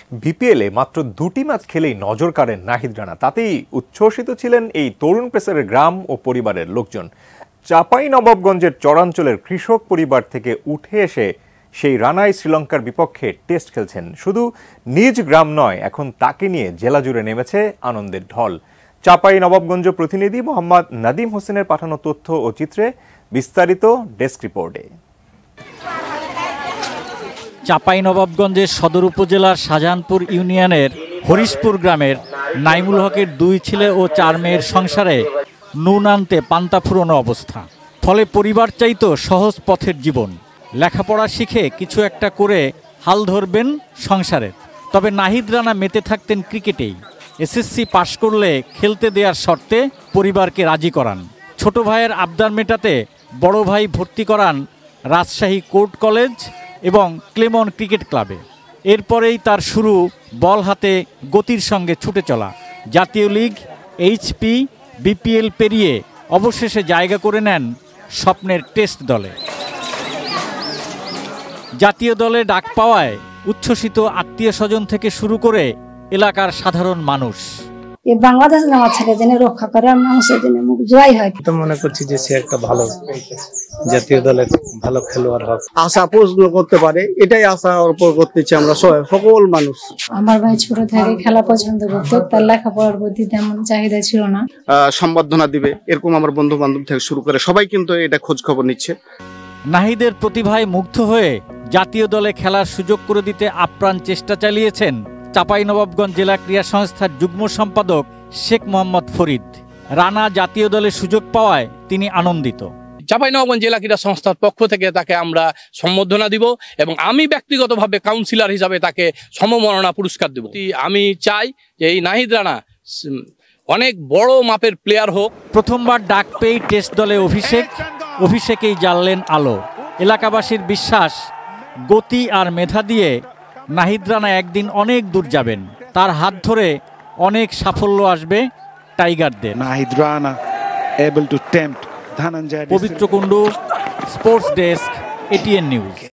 বিপিএলে মাত্র 2টি ম্যাচ খেলেই নজর কাড়েন নাহিদ রানা। তাতেই উচ্ছ্বসিত ছিলেন এই তরুণ পেসারের গ্রাম ও পরিবারের লোকজন। চাঁপাইনবাবগঞ্জের চরাঞ্চলের কৃষক পরিবার থেকে উঠে এসে সেই রানাই শ্রীলঙ্কার বিপক্ষে টেস্ট খেলছেন। শুধু নিজ গ্রাম নয়, এখন তাকে নিয়ে জেলা জুড়ে নেমেছে আনন্দের ঢল। চাঁপাইনবাবগঞ্জ প্রতিনিধি মোহাম্মদ নাদিম হোসেনের পাঠানো তথ্য ও চিত্রে বিস্তারিত ডেস্ক রিপোর্টে। চাঁপাইনবাবগঞ্জের সদর উপজেলার শাহজাহানপুর ইউনিয়নের হরিশপুর গ্রামের নাইমুল হকের 2 ছেলে ও 4 মেয়ের সংসারে নুন আনতে পান্তা ফুরোনো অবস্থা। ফলে পরিবার চাইতো সহজ পথের জীবন। লেখাপড়া শিখে কিছু একটা করে হাল ধরবেন সংসারের। তবে নাহিদ রানা মেতে থাকতেন ক্রিকেটেই। এসএসসি পাশ করলে খেলতে দেওয়ার শর্তে পরিবারকে রাজি করান। ছোট ভাইয়ের আবদার মেটাতে বড় ভাই ভর্তি করান রাজশাহী কোর্ট কলেজ এবং ক্লেমন ক্রিকেট ক্লাবে। এরপরেই তার শুরু বল হাতে গতির সঙ্গে ছুটে চলা। জাতীয় লিগ, এইচপি, বিপিএল পেরিয়ে অবশেষে জায়গা করে নেন স্বপ্নের টেস্ট দলে। জাতীয় দলে ডাক পাওয়ায় উচ্ছ্বসিত আত্মীয় স্বজন থেকে শুরু করে এলাকার সাধারণ মানুষ। বাংলাদেশ আমার ছেলে জেনে রক্ষা করে, মানুষের জন্য মুখ জয় হয়। তো মনে করছি যে সে একটা ভালো জাতীয় দলের ভালো খেলোয়াড় হবে। আশা পূর্ণ করতে পারে, এটাই আশা অর্পণ করতেছি আমরা সকল মানুষ। আমার ভাই ছোট থেকে খেলা পছন্দ করতো, তার লেখাপড়ার প্রতি তেমন চাহিদা ছিল না। সম্বর্ধনা দিবে এরকম আমার বন্ধু বান্ধব থেকে শুরু করে সবাই কিন্তু এটা খোঁজ খবর নিচ্ছে। নাহিদের প্রতিভায় মুগ্ধ হয়ে জাতীয় দলে খেলার সুযোগ করে দিতে আপ্রাণ চেষ্টা চালিয়েছেন চাঁপাইনবাবগঞ্জ জেলা ক্রীড়া সংস্থার যুগ্ম সম্পাদক শেখ মোহাম্মদ ফরিদ। রানা জাতীয় দলে সুযোগ পাওয়ায় তিনি আনন্দিত। চাঁপাইনবাবগঞ্জ জেলা ক্রীড়া সংস্থার পক্ষ থেকে তাকে আমরা সম্বর্ধনা দিব এবং আমি ব্যক্তিগতভাবে কাউন্সিলর হিসাবে তাকে সমমনা পুরস্কার দেব। আমি চাই যে এই নাহিদ রানা অনেক বড় মাপের প্লেয়ার হোক। প্রথমবার ডাক পেয়ে টেস্ট দলে অভিষেকেই জ্বাললেন আলো। এলাকাবাসীর বিশ্বাস, গতি আর মেধা দিয়ে নাহিদ রানা একদিন অনেক দূর যাবেন। তার হাত ধরে অনেক সাফল্য আসবে টাইগারদের। Nahid Rana able to tempt Pabitra Kundu, sports desk, ATN news.